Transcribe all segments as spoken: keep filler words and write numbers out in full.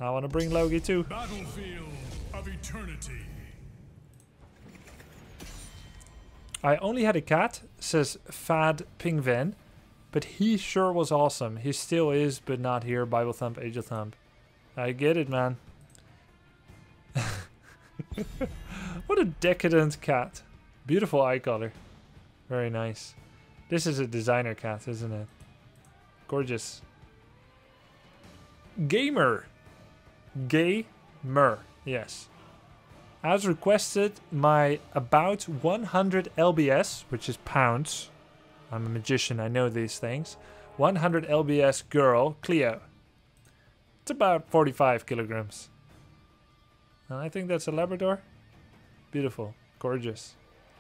I want to bring Logie too. Battlefield of eternity. I only had a cat, says Fad Pingven, but he sure was awesome. He still is, but not here. Bible Thump, Angel Thump. I get it, man. What a decadent cat. Beautiful eye color. Very nice. This is a designer cat, isn't it? Gorgeous. Gamer. Gamer. Yes. As requested, my about one hundred L B S, which is pounds. I'm a magician, I know these things. one hundred L B S girl, Cleo. It's about forty-five kilograms. And I think that's a Labrador. Beautiful. Gorgeous.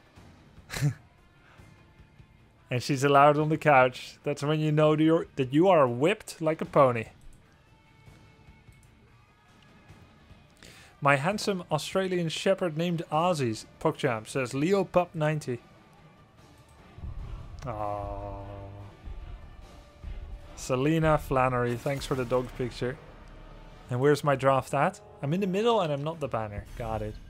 And she's allowed on the couch. That's when you know you're, that you are whipped like a pony. My handsome Australian Shepherd named Ozzy's PogChamp says Leo Pup ninety. Aww. Selena Flannery, thanks for the dog picture. And where's my draft at? I'm in the middle and I'm not the banner. Got it.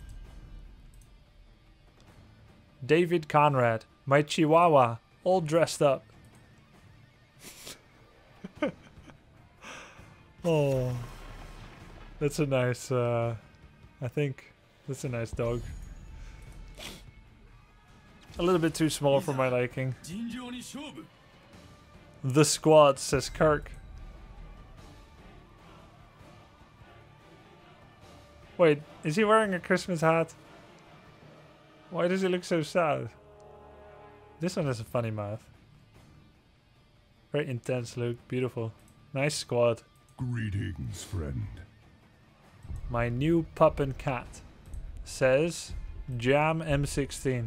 David Conrad, my Chihuahua, all dressed up. Oh, that's a nice, uh, I think that's a nice dog. A little bit too small for my liking. The squad, says Kirk. Wait, is he wearing a Christmas hat? Why does he look so sad? This one has a funny mouth. Very intense look, beautiful. Nice squad. Greetings, friend. My new pup and cat, says Jam M sixteen.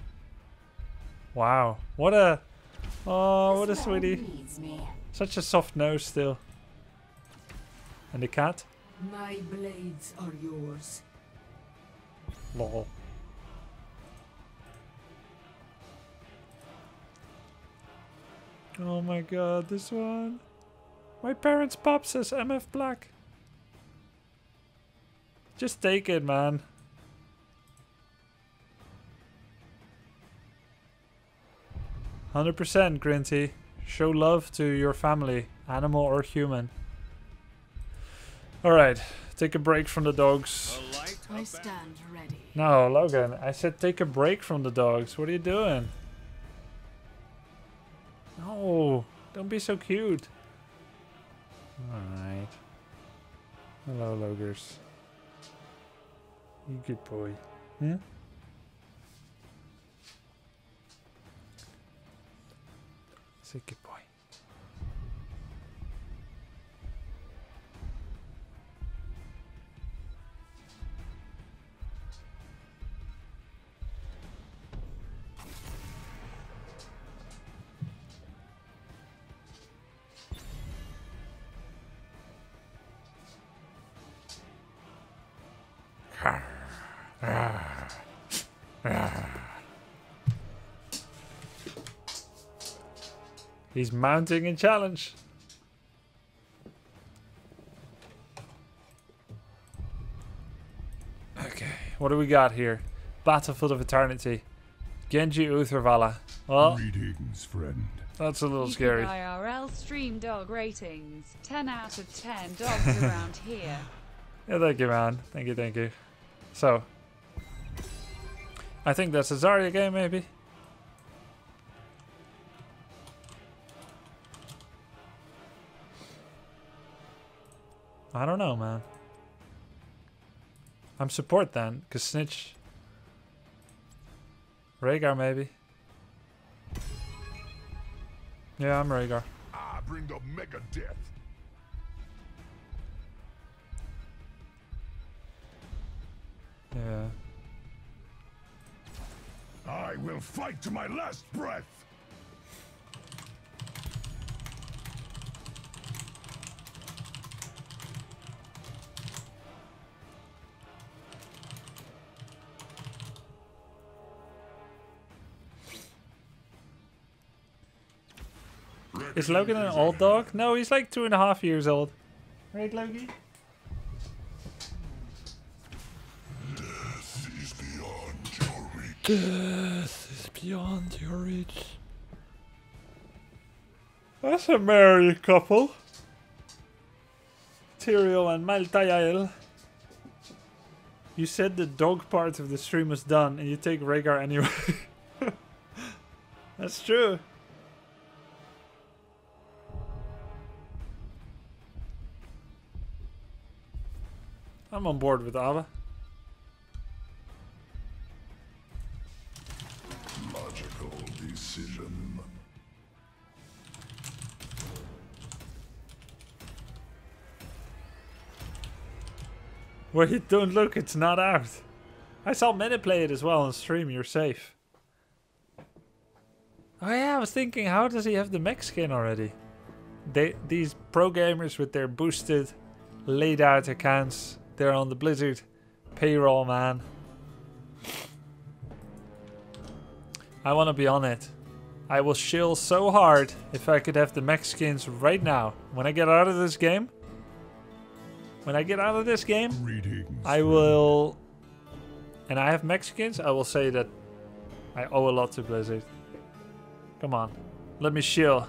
Wow, what a... Oh, what a sweetie. Such a soft nose still. And the cat? My blades are yours. Lol. Oh my god, this one. My parents' pop says M F Black. Just take it, man. one hundred percent, Grinty. Show love to your family, animal or human. Alright, take a break from the dogs. I stand ready. No, Logan, I said take a break from the dogs. What are you doing? No, don't be so cute. Alright. Hello, Logers. You good boy. Hmm? Say good boy. He's mounting a challenge. Okay, what do we got here? Battlefield of Eternity. Genji Uthervala. Well, greetings, friend. That's a little scary. I R L stream dog ratings. ten out of ten dogs around here. Yeah, thank you, man. Thank you, thank you. So, I think that's a Zarya game, maybe. I don't know, man. I'm support then, because Snitch. Rehgar, maybe. Yeah, I'm Rehgar. I bring the mega death. Yeah. I will fight to my last breath. Is Logan an old dog? No, he's like two and a half years old. Right, Logie? This is beyond your reach. That's a merry couple. Tyrael and Maltayael. You said the dog part of the stream was done and you take Rehgar anyway. That's true. I'm on board with Ava. Logical decision. Wait, don't look, it's not out. I saw Meta play it as well on stream, you're safe. Oh yeah, I was thinking, how does he have the mech skin already? They, these pro gamers with their boosted, laid out accounts, they're on the Blizzard payroll, man. I want to be on it. I will shill so hard if I could have the mech skins right now. When I get out of this game, when I get out of this game, Greetings, I will, and I have Mexicans, I will say that I owe a lot to Blizzard. Come on, let me shill.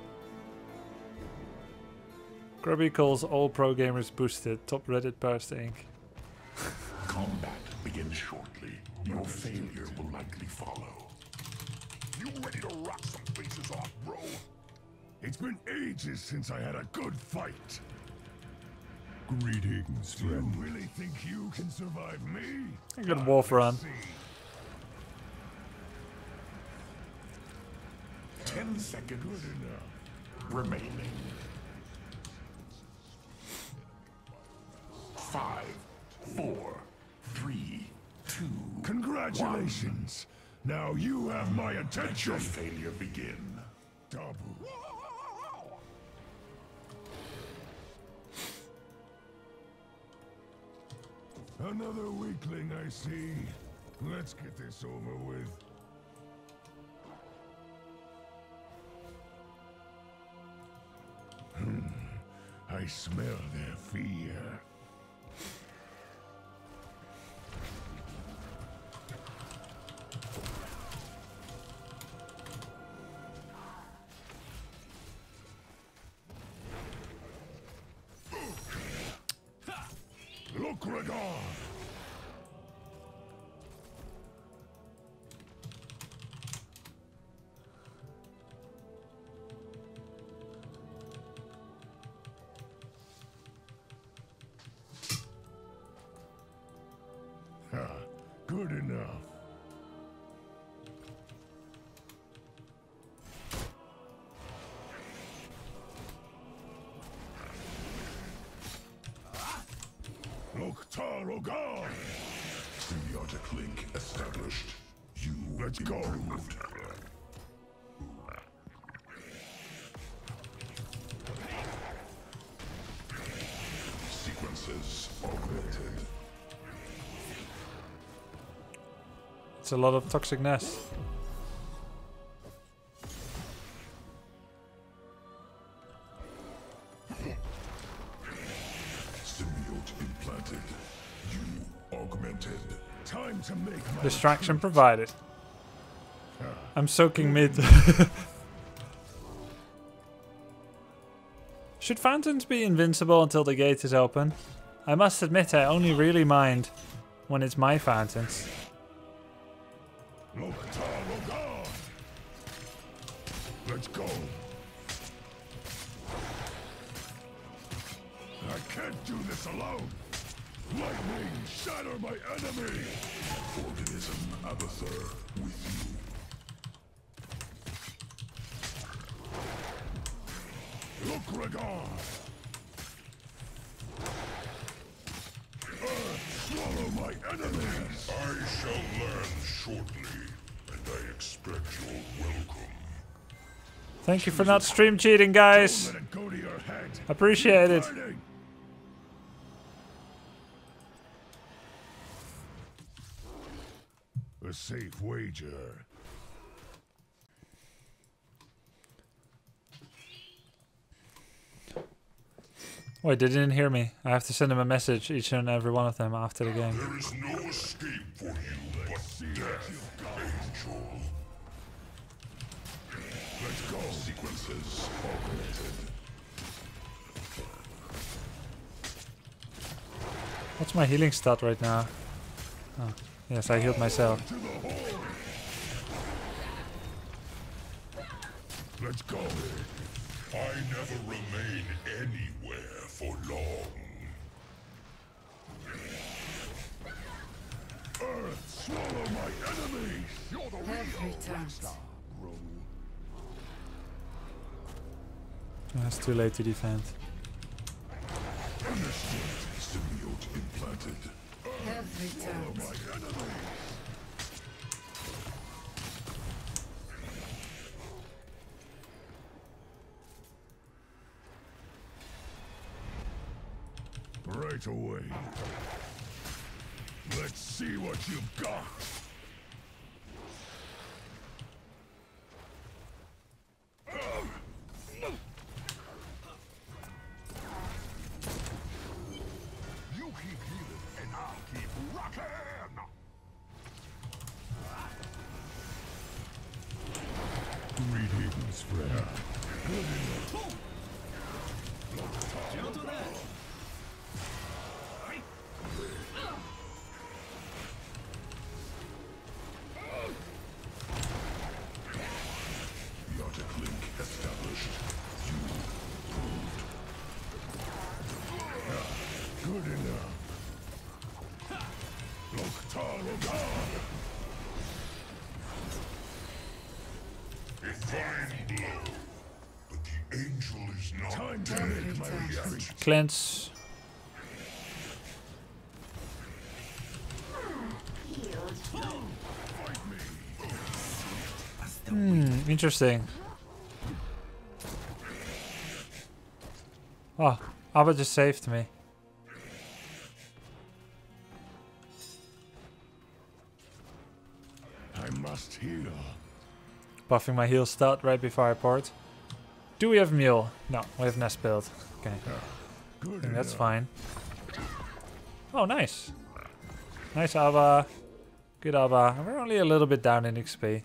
Grubby calls all pro gamers boosted. Top Reddit post ink. Combat begins shortly. Your failure will likely follow. You ready to rock some faces off, bro? It's been ages since I had a good fight. Greetings, friend. Do you really think you can survive me? A good wolf run. Ten seconds good enough. Remaining. Five, four, three, two. Congratulations. One. Now you have my attention. Let your failure begin. Double. Another weakling, I see. Let's get this over with. Hmm. I smell their fear. Look, Rehgar! Ha, good enough. Rehgar! Symbiotic link established. You Let's go. Improved. Sequences augmented. It's a lot of toxicness. Distraction provided. I'm soaking mid. Should fountains be invincible until the gate is open? I must admit I only really mind when it's my fountains. Let's go. I can't do this alone. Lightning, shatter my enemy! Organism Abathur with you. Look, Rehgar! Earth, swallow my enemies! I shall learn shortly, and I expect your welcome. Thank you for not stream cheating, guys. Don't let it go to your head. Appreciate it. A safe wager. Wait, they didn't hear me. I have to send them a message, each and every one of them, after the game. There is no escape for you, but see Death, Angel. Let's go. Sequences augmented. What's my healing stat right now? Oh, yes, I healed myself. Let's go. I never remain anywhere for long. Earth, swallow my enemies. You're the Have real returned. rockstar, bro. Oh, it's too late to defend. Understood. Symbiote implanted. Have returned. My enemies. Right away. Let's see what you've got. You keep healing and I'll keep rocking. Greetings, friend. Good enough. Biotic link established. You proved. Good enough. Look, a fine blow, but the angel is not time to make my retreat. Cleanse. Hmm, interesting. Oh, Abba just saved me. I must heal. Buffing my heal stat right before I port. Do we have Mule? No, we have Nest build. Okay, Good I think that's enough. fine. Oh, nice. Nice, Abba. Good, Abba. We're only a little bit down in X P.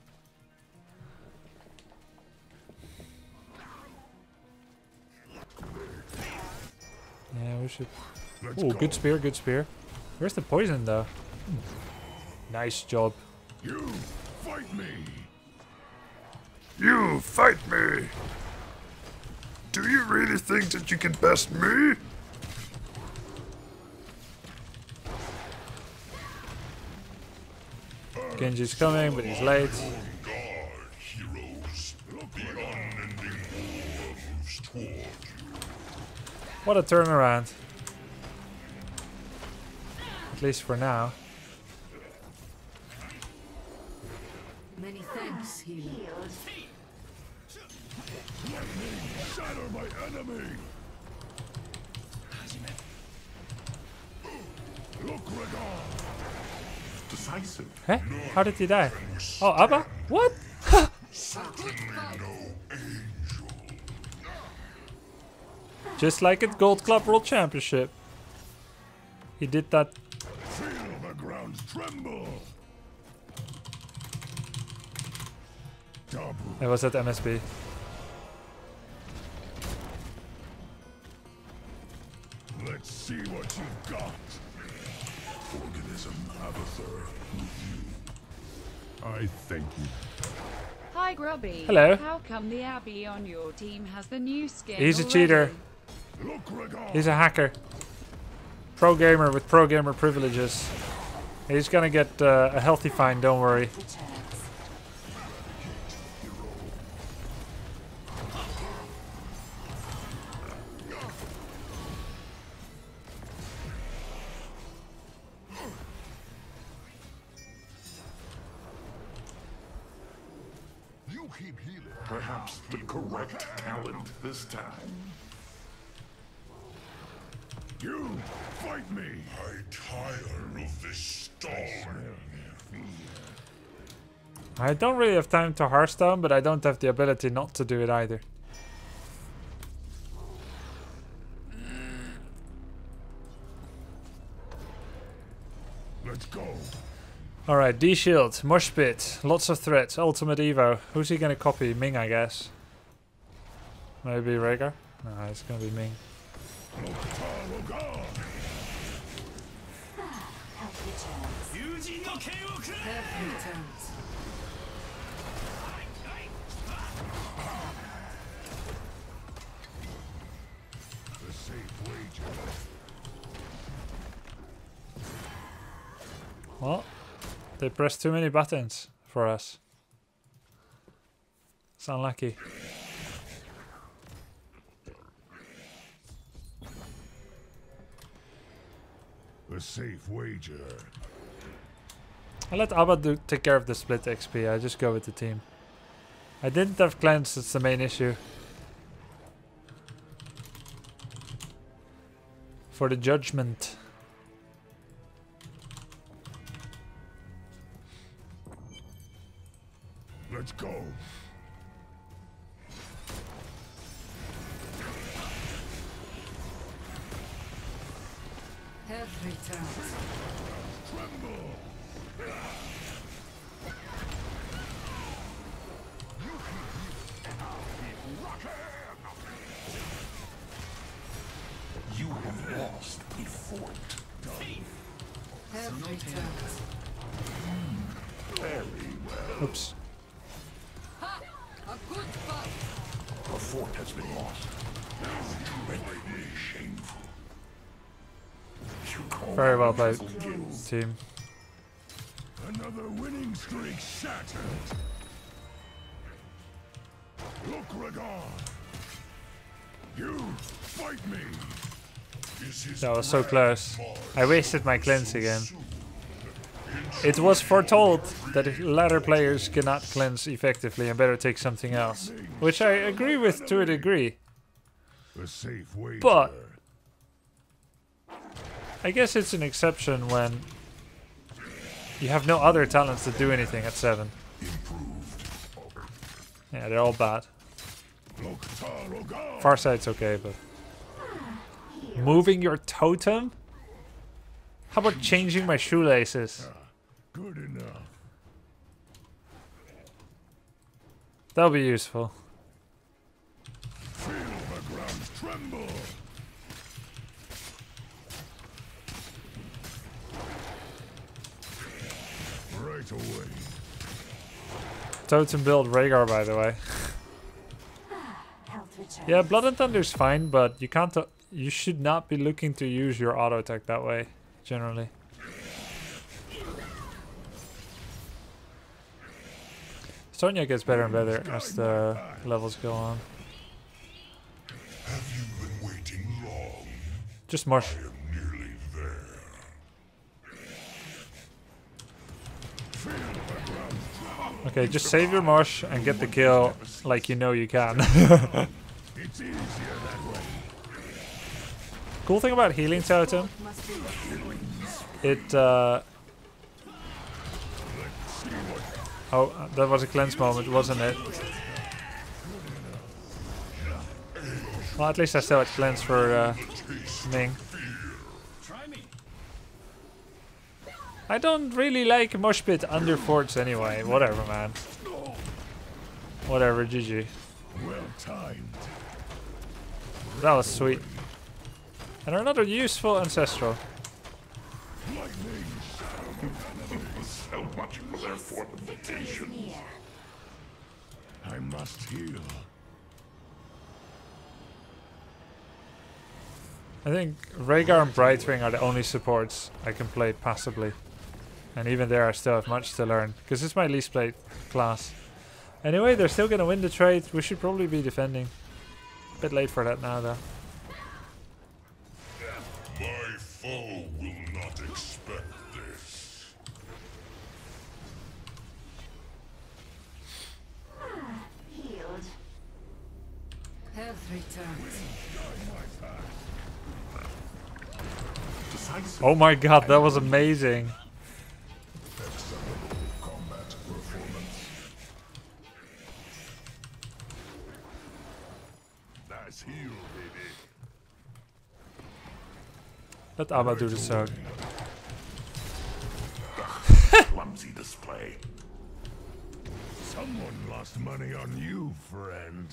Yeah, we should... Let's Oh, go. good spear, good spear. Where's the poison, though? Nice job. You fight me. You fight me! Do you really think that you can best me? Genji's coming, but he's late. Guard, heroes. The unending war moves toward you. What a turnaround. At least for now. Many thanks, healer. Shatter my enemy. Look, Rehgar. Decisive. Huh? How did he die? Oh, Abba? What? Certainly no angel. Just like at Gold Club World Championship. He did that. Feel the ground tremble. Double. It was at M S B. Let's see what you've got. Organism, Abathur, with you. I thank you. Hi Grubby. Hello. How come the Abby on your team has the new skin? He's a already? cheater. Look, Rehgar. He's a hacker. Pro gamer with pro gamer privileges. He's gonna get uh, a healthy fine, don't worry. You keep healing. Perhaps the correct talent this time. You fight me. I tire of this storm. I don't really have time to Hearthstone, but I don't have the ability not to do it either. Let's go. Alright, D shield, mosh pit, lots of threats, ultimate evo. Who's he gonna copy? Ming, I guess. Maybe Rehgar? No, it's gonna be Ming. Path returns. The safe wager. Well, they pressed too many buttons for us. It's unlucky. The safe wager. I let Abba do take care of the split X P. I just go with the team. I didn't have cleanse. That's the main issue. For the judgment. Let's go. Path returns. Tremble. You have lost a fort. Path returns. Very well. Oops. Ha! A good fight. A fort has been lost. Incredibly shameful. You call Very well played, guilt. team. Another winning streak shattered. Look, Rehgar. You fight me. This is That was so close. Mars. I wasted my cleanse again. It was foretold that ladder players cannot cleanse effectively and better take something else. Which I agree with to a degree. A safe wager. But I guess it's an exception when you have no other talents to do anything at seven. Yeah, they're all bad. Farsight's okay, but moving your totem? How about changing my shoelaces? Good enough. That'll be useful. Feel the ground tremble. Right away. Totem build Rehgar, by the way. Yeah, Blood and Thunder's fine, but you can't. You should not be looking to use your auto attack that way, generally. Sonya gets better and better as the levels go on. Have you been waiting long? Just marsh. I am nearly there. Feel the ground tremble. Okay, just save your marsh and get the kill like you know you can. It's easier that way. Cool thing about healing totem, it uh oh, that was a cleanse moment, wasn't it? Well, at least I still had cleanse for uh, Ming. I don't really like mosh pit under forts anyway. Whatever, man. Whatever, G G. Well timed. That was sweet. And another useful ancestral. Lightning. So much for their fortifications. I must heal. I think Rehgar and Brightwing are the only supports I can play passably. And even there I still have much to learn, because it's my least played class. Anyway, they're still gonna win the trade. We should probably be defending. A bit late for that now though. My foe will not expect this. Path returns. Oh my god, that was amazing. Combat performance. Nice heal, baby. Let Abba do the soak. clumsy display. Someone lost money on you, friend.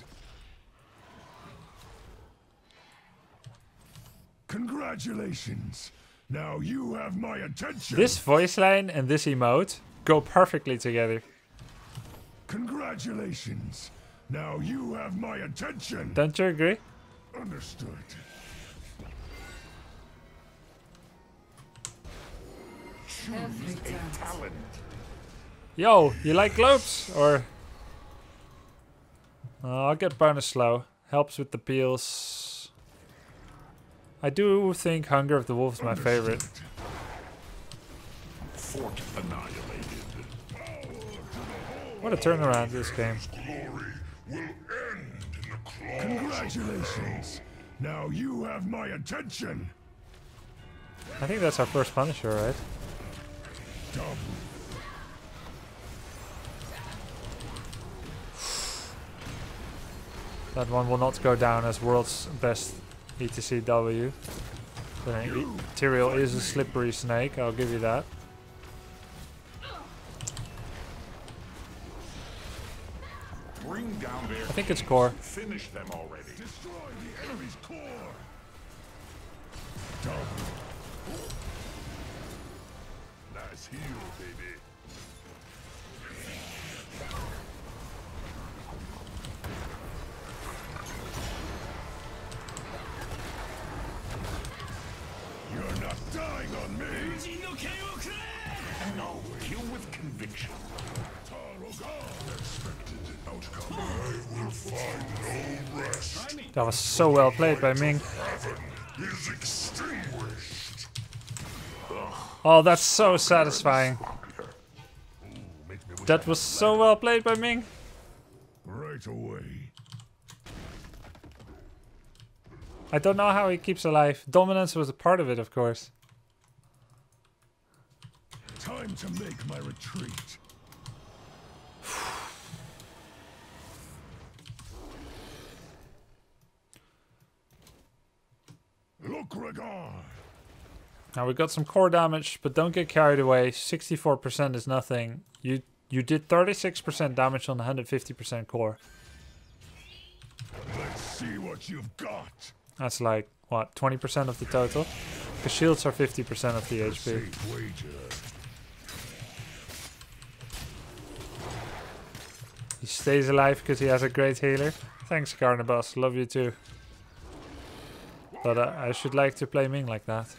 Congratulations. Now you have my attention. This voice line and this emote go perfectly together. Congratulations. Now you have my attention. Don't you agree? Understood. Every A turn. talent. Yo, you like globes? Or... Uh, I'll get bonus slow. Helps with the peels. I do think Hunger of the Wolf is my favorite. Fort annihilated. What a turnaround this game. Glory will end in the claws. Congratulations. Now you have my attention. I think that's our first Punisher, right? Double. That one will not go down as world's best E T C W. But Tyrael is a slippery snake, I'll give you that. Bring down their I think it's core. Finish them already. Destroy the enemy's core. Double. Nice heal, baby. You're not dying on me. No, kill with conviction. Expected outcome. I will find no rest. That was so well played by Ming. Heaven is extinguished. Oh, that's so satisfying. That was so well played by Ming. Right away. I don't know how he keeps alive. Dominance was a part of it, of course. Time to make my retreat. Look, Rehgar. Now we got some core damage, but don't get carried away. sixty-four percent is nothing. You you did thirty-six percent damage on one hundred fifty percent core. Let's see what you've got. That's like, what, twenty percent of the total? The shields are fifty percent of the H P. Safe wager. He stays alive because he has a great healer. Thanks, Carnabas. Love you too. But uh, I should like to play Ming like that.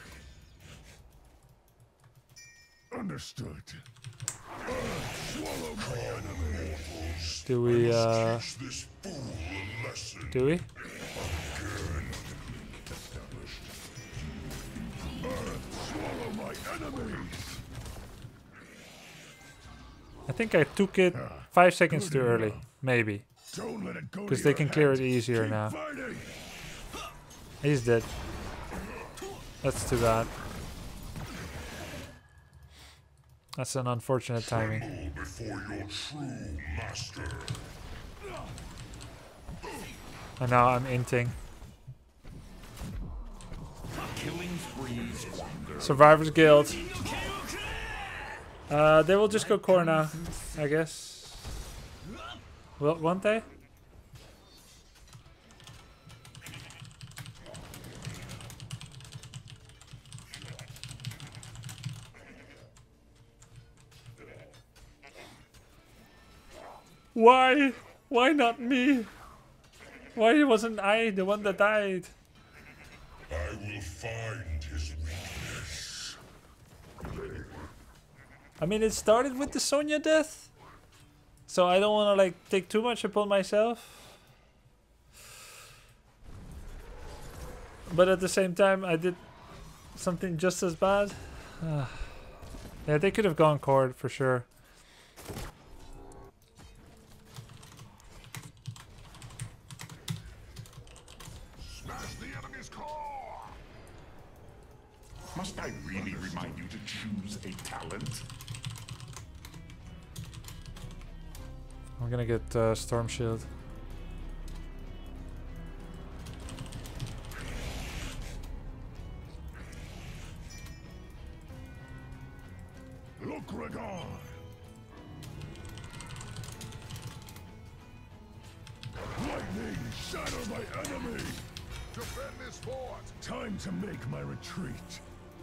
Understood. Earth, swallow my enemy. Do we, uh... This fool a lesson. Do we? Earth, swallow my enemies. I think I took it five seconds too early. Maybe. Don't let it go to Because they your can clear head. it easier Keep now. fighting. He's dead. That's too bad. That's an unfortunate timing. Tremble before your true master. And now I'm inting. Killing sprees wander. Survivors Guild. Uh, they will just go core now, I guess. Well, won't they? Why? Why not me? Why wasn't I the one that died? I will find his weakness. I mean, it started with the Sonya death. So I don't want to like take too much upon myself. But at the same time, I did something just as bad. Yeah, they could have gone cord for sure. Smash the enemy's core. Must I really remind you to choose a talent? I'm gonna get uh, Storm Shield. Look, Rehgar. shatter my enemy! Defend this fort! Time to make my retreat.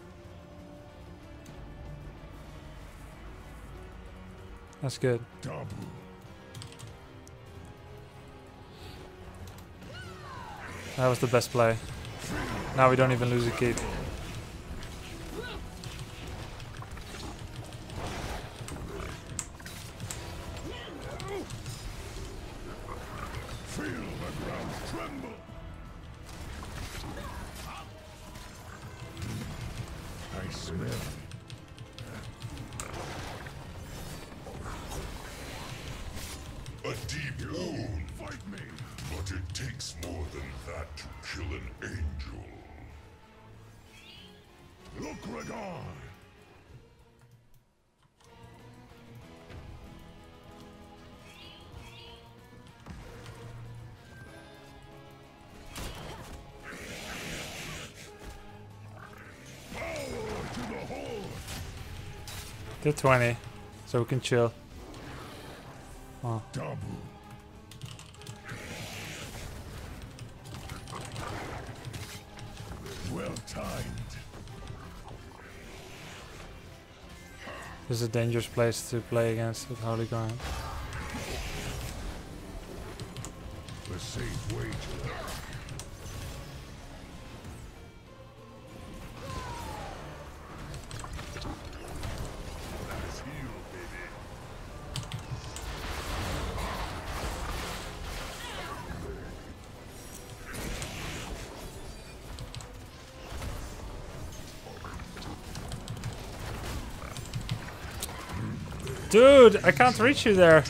That's good. Dabu. That was the best play. Now we don't even lose a keep. Feel the ground tremble. I smell it. A deep wound. Fight me. But it takes more than that to kill an angel. Look, Rehgar. Get twenty, so we can chill. Oh. Dabu. Well timed. This is a dangerous place to play against with Holy Ground. The safe way to learn. Let's heal, baby. Dude, I can't reach you there.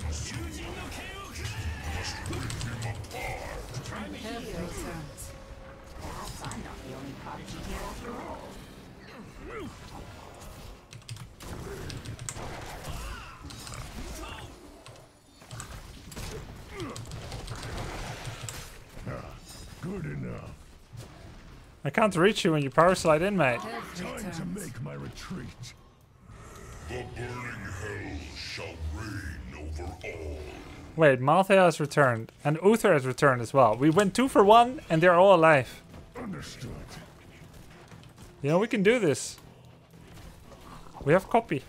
Good enough. I can't reach you when you power slide in, mate. Time to make my retreat. The burning hell shall reign over all. Wait, Malthea has returned, and Uther has returned as well. We went two for one, and they're all alive. Understood. You know, we can do this. We have copy.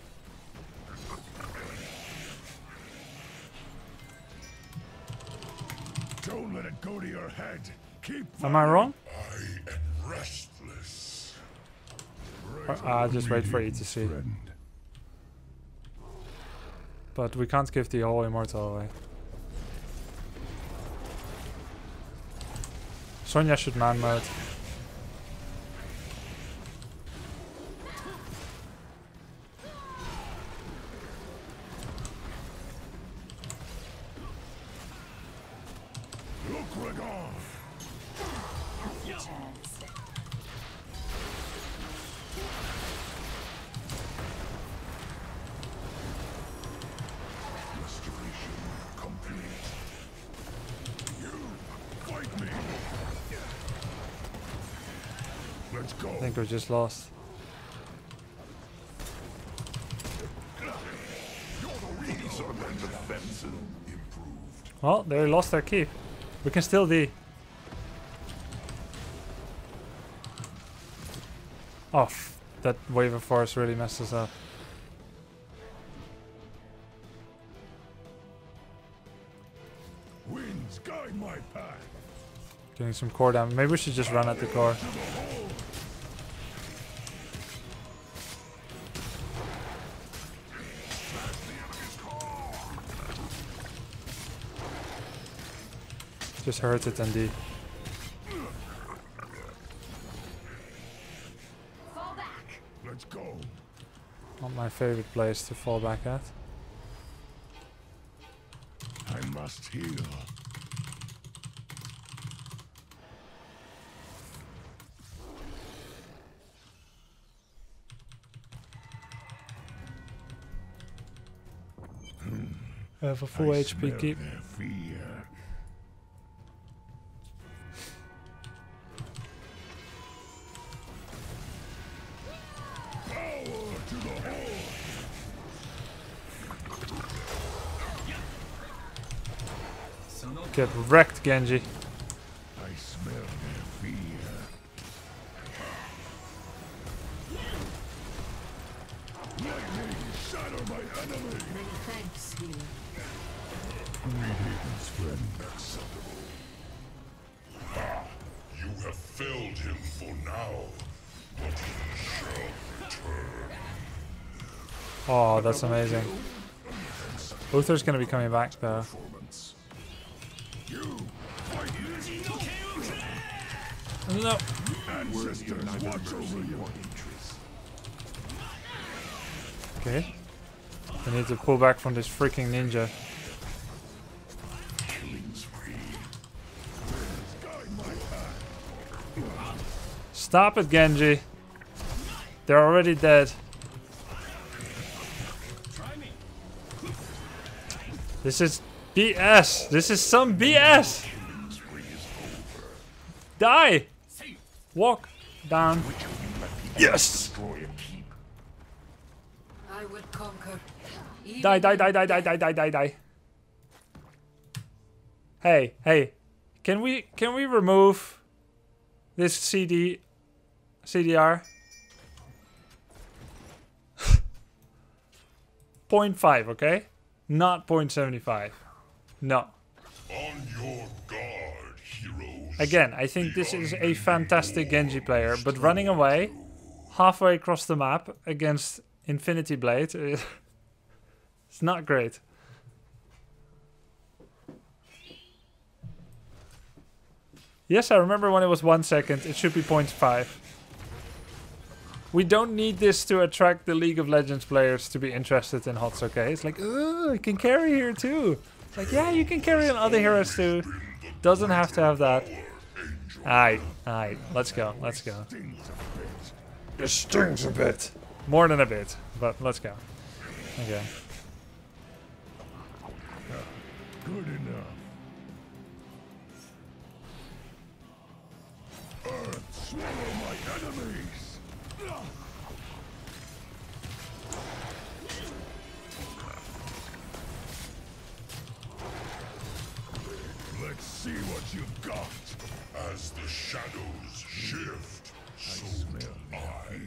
Don't let it go to your head. Keep Am I wrong? I am restless. Or, I'll just wait for you to see. Friend. But we can't give the whole immortal away. Sonya should man mode. Look, Rehgar. Restoration complete. You fight me. Let's go. I think we just lost. These are the defenses improved. Well, they lost their keep. We can still D. Oh, f that wave of force really messed us up. Winds guide my path. Doing some core damage. Maybe we should just run at the core. Just hurt it and D. Fall back. Let's go. Not my favorite place to fall back at. I must heal. I have a full I H P smell keep. their fear. Power to the whole. Get wrecked, Genji. I smell their fear. Lightning, shatter my enemy. Many thanks, healer. Greetings, friend. Acceptable. Ah, you have felled him for now, but he shall return. Oh, that's amazing. Uther's gonna be coming back though. Performance. You fight. No. Ancestors, watch over your interests. Okay. I need to pull back from this freaking ninja. Killing spree. Guide my path. Stop it, Genji. They're already dead. This is B S. This is some B S. Die. Walk down. Yes. I will conquer. Die, die, die, die, die, die, die, die, die. Hey, hey. Can we can we remove this C D C D R? zero point five, okay? Not zero point seven five. No. On your guard, heroes. Again, I think this is a fantastic Genji player, but running away halfway across the map against Infinity Blade, it's not great. Yes, I remember when it was one second. It should be zero point five. We don't need this to attract the League of Legends players to be interested in H O T S, okay? It's like, oh, I can carry here too. It's like, yeah, you can carry on other heroes too. Doesn't have to have that. Alright, alright, let's go, let's go. It stings a bit. More than a bit, but let's go. Okay. Good enough. Earth, swallow my enemies. Let's see what you've got. As the shadows shift, so do I.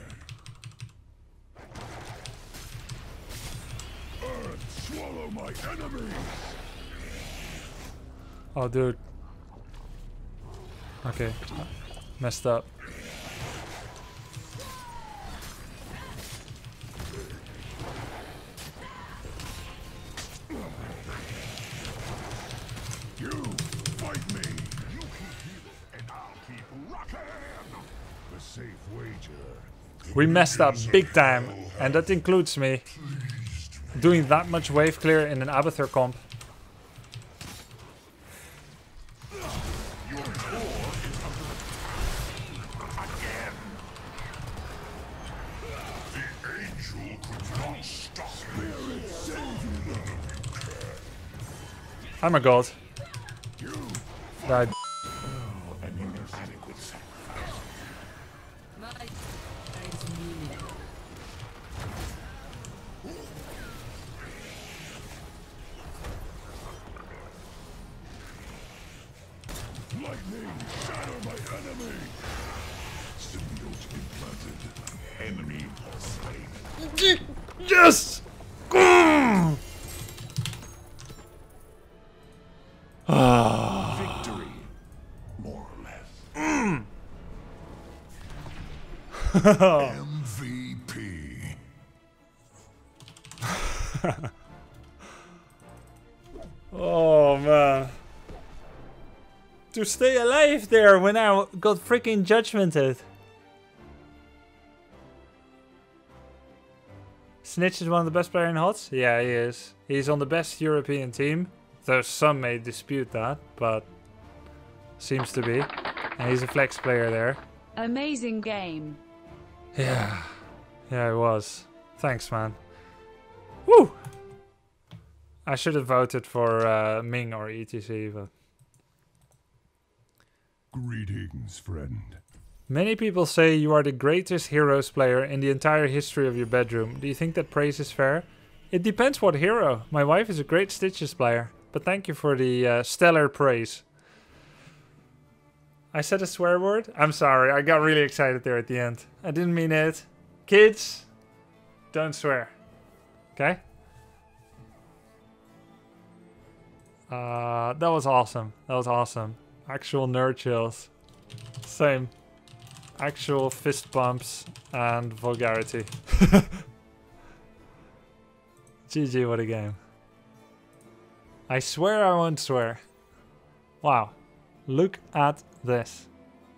Earth, swallow my enemies. Oh, dude. Okay. Messed up. You fight me. You keep healing, and I'll keep rocking. The safe wager. We messed up big time, and that includes me doing that much wave clear in an Abathur comp. I'm a god. Died. My is needed. Lightning, shatter my enemy. Symbiote implanted. Enemy slain. Yes! Mm. Victory, more or less. Mm. M V P. Oh man. To stay alive there when I got freaking judgmented. Snitch is one of the best players in H O T S? Yeah, he is. He's on the best European team. Though some may dispute that, but seems to be. And he's a flex player there. Amazing game. Yeah. Yeah, it was. Thanks, man. Woo! I should have voted for uh, Ming or E T C, but... Greetings, friend. Many people say you are the greatest Heroes player in the entire history of your bedroom. Do you think that praise is fair? It depends what hero. My wife is a great Stitches player, but thank you for the uh, stellar praise. I said a swear word? I'm sorry, I got really excited there at the end. I didn't mean it. Kids, don't swear. Okay? Uh, that was awesome. That was awesome. Actual nerd chills. Same. Actual fist bumps and vulgarity. G G, what a game. I swear I won't swear. Wow. Look at this.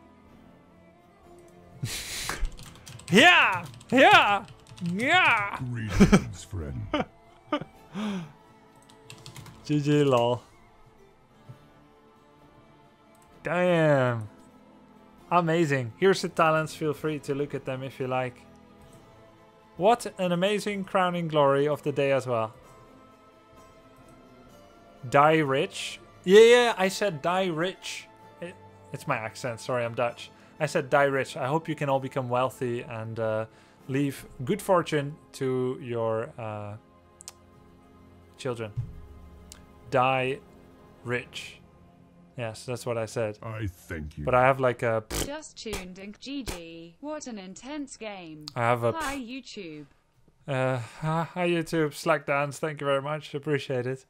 Yeah! Yeah! Yeah! Greetings, friend. G G, lol. Damn. Amazing. Here's the talents. Feel free to look at them if you like. What an amazing crowning glory of the day as well. Die rich. Yeah, yeah, I said die rich. It, it's my accent. Sorry, I'm Dutch. I said die rich. I hope you can all become wealthy and uh, leave good fortune to your uh, children. Die rich. Yes, that's what I said. I thank you. But I have like a... Just tuned in. G G. What an intense game. I have a... Hi, YouTube. Uh, hi, YouTube. Slack dance. Thank you very much. Appreciate it.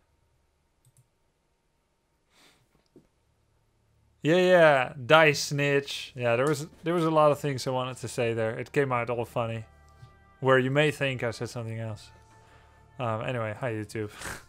Yeah, yeah. Die Snitch. Yeah, there was there was a lot of things I wanted to say there. It came out all funny. Where you may think I said something else. Um, anyway, hi, YouTube.